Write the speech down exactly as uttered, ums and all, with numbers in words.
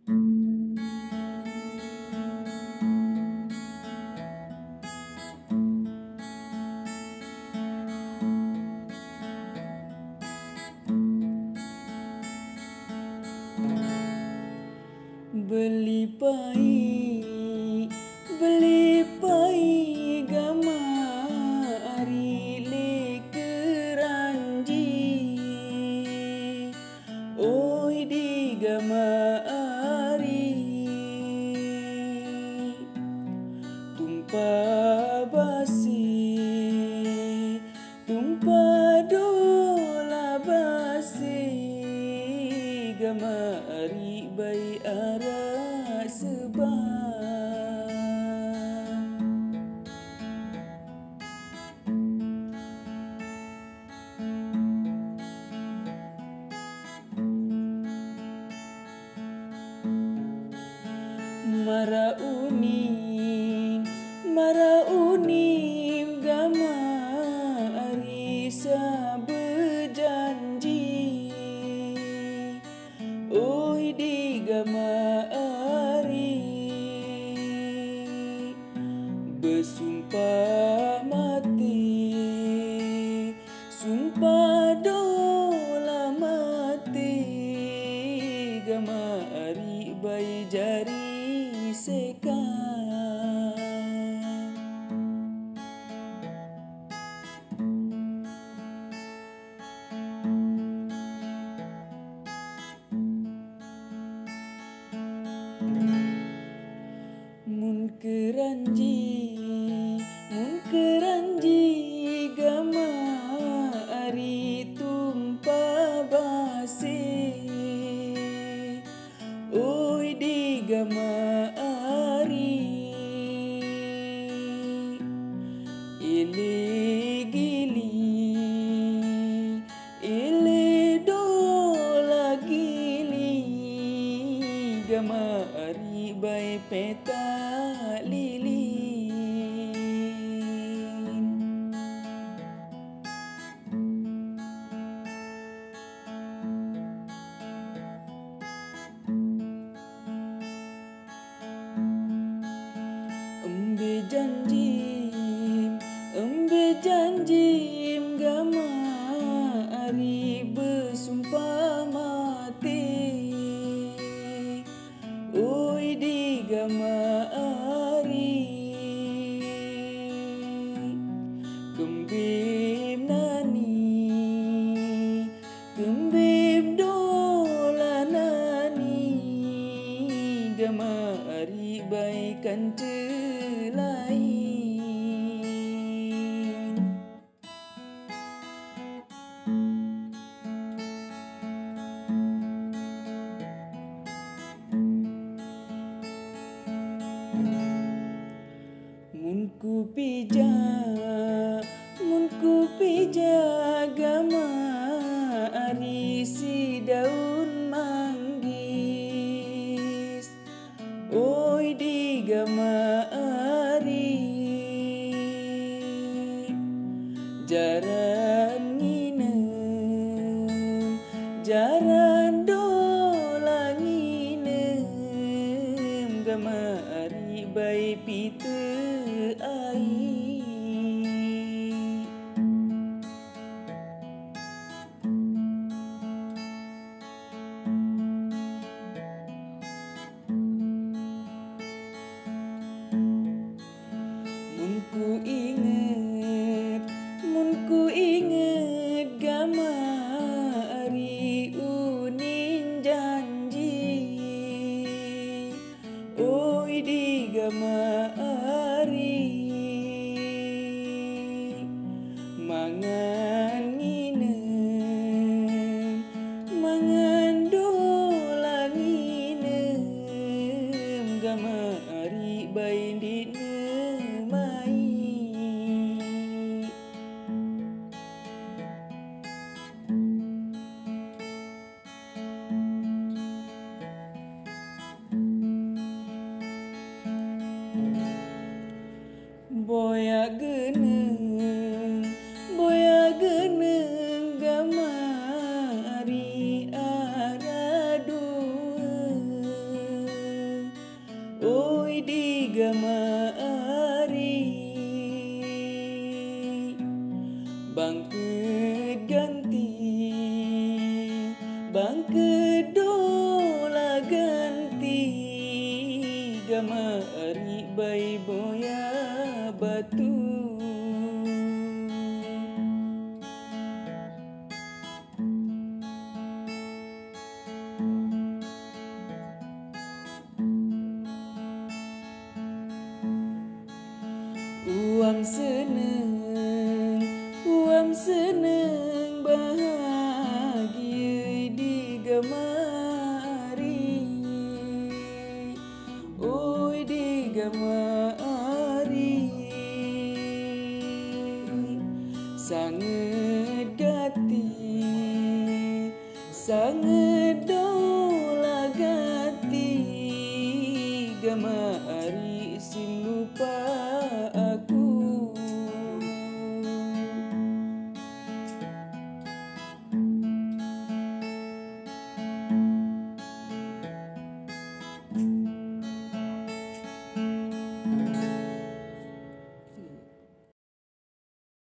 Beli pai, beli pai gama ari le keranji. Oi di gama ari, tumpah basi, tumpah dola basi gama ari bai ara sebab. Mara unim, mara unim gama ari sa berjanji. Oi di gama ari, bersumpah mati, sumpah dola mati gama ari bai jari sekan. Mun keranji, mun keranji gama ari tumpah basi. Oi di gama ari, ile gili, ile dola gili gama ari bai peta lilin. Embe janjim, embe janjim gama ari bersumpah mati. Oi di gama ari, kembim nani, kembim dola nani gama ari baikan lain. Mun ku pija, mun ku pija gama ari si daun manggis. Oi di gama ari, jaran nginem, jaran dola nginem gama ari bai pite ai. Mun ku inget, mun ku inget gama ari unin janji. Oi di gama ari, mangan nginem, mangan dola nginem gama ari bai dine mai. oi digamari. Bangkit ganti, bangkit dola ganti, gamari bai boya batu. Uam seneng, uam seneng bahagia digamari, oi digamari.